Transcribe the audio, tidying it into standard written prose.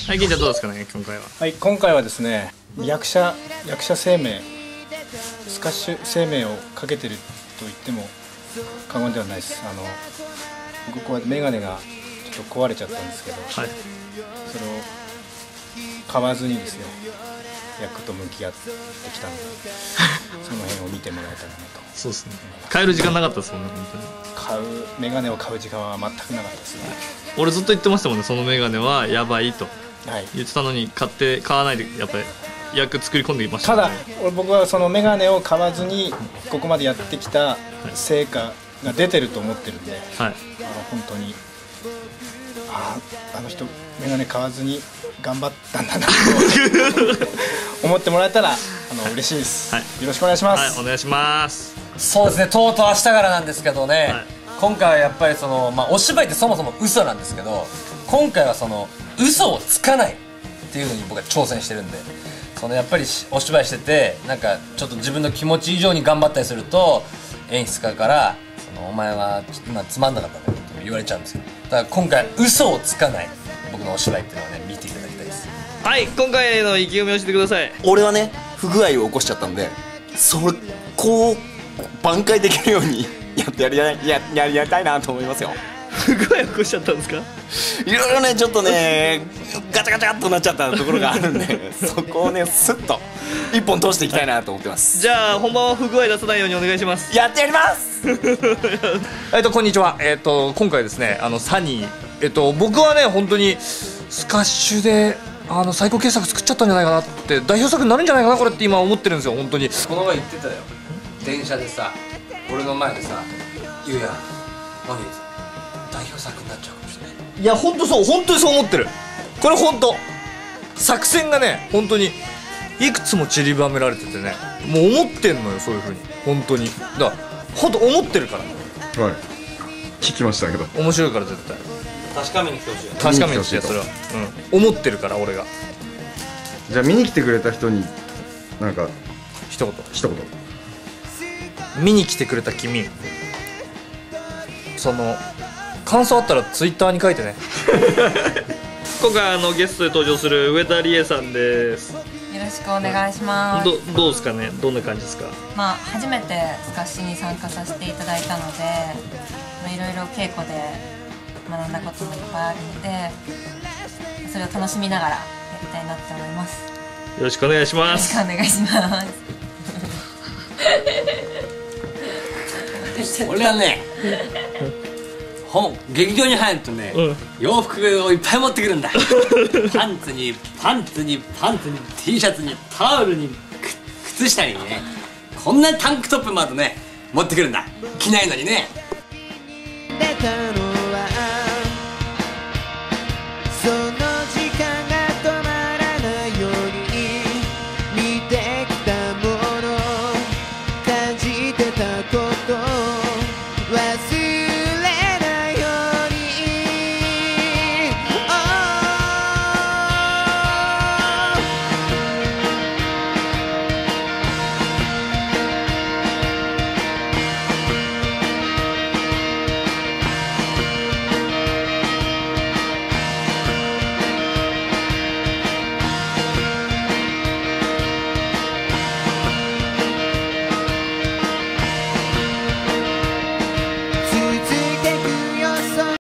はい、銀ちゃんどうですかね、今回は。 はい、今回はですね、役者生命、スカッシュ生命をかけてると言っても過言ではないです。僕こうやって眼鏡がちょっと壊れちゃったんですけど、はい、それを買わずにですよ、役と向き合ってきたのでその辺を見てもらえたらなと。 そうですね、買える時間なかったですもんね、 本当に眼鏡を買う時間は全くなかったですね。 俺ずっと言ってましたもんね、その眼鏡はやばいと言ってたのに、買わないでやっぱり役作り込んでいましたね。 ただ僕はその眼鏡を買わずにここまでやってきた成果が出てると思ってるんで、はい、本当にあの人眼鏡買わずに頑張ったんだなと思ってもらえたら嬉しいです、はい、よろしくお願いします。 はい、お願いします。 そうですね、とうとう明日からなんですけどね、はい、今回はやっぱりお芝居ってそもそも嘘なんですけど、今回は嘘をつかないっていうのに僕は挑戦してるんで、やっぱりお芝居しててなんかちょっと自分の気持ち以上に頑張ったりすると演出家からお前は今つまんなかったねって言われちゃうんですよ。だから今回嘘をつかない僕のお芝居っていうのをね見ていただきたいです。 はい、今回の意気込みを教えてください。 俺はね、不具合を起こしちゃったんで、こう挽回できるようにやりたいなと思いますよ。 不具合を起こしちゃったんですか？ いろいろね、ちょっとねガチャガチャっとなっちゃったところがあるんでそこをねスッと一本通していきたいなと思ってます。 じゃあ本番は不具合出さないようにお願いします。 やってやりますこんにちは。今回ですね、サニー、僕はね本当にスカッシュで最高傑作作っちゃったんじゃないかなって、代表作になるんじゃないかなこれって今思ってるんですよ。本当にこの前言ってたよ、電車でさ、俺の前でさ、ゆうや何代表作になっちゃうかもしれない。いや本当そう、本当にそう思ってる。これ本当作戦がね、本当にいくつも散りばめられててね、もう思ってんのよ、そういう風に。本当にだから本当思ってるから。 はい、聞きましたけど面白いから絶対確かめに来てほしい。 確かめに来て、それは思ってるから俺が。 じゃあ見に来てくれた人になんか一言見に来てくれた君、感想あったらツイッターに書いてね今回ゲストで登場する上田理恵さんです。 よろしくお願いします。 どうですかね、どんな感じですか？ 初めてスカッシュに参加させていただいたので、いろいろ稽古で学んだこともいっぱいあるので、それを楽しみながらやりたいなって思います。 よろしくお願いします。 よろしくお願いします俺はね劇場に入るとね、洋服をいっぱい持ってくるんだパンツに T シャツにタオルに靴下にね、こんなタンクトップまでね持ってくるんだ。着ないのにね。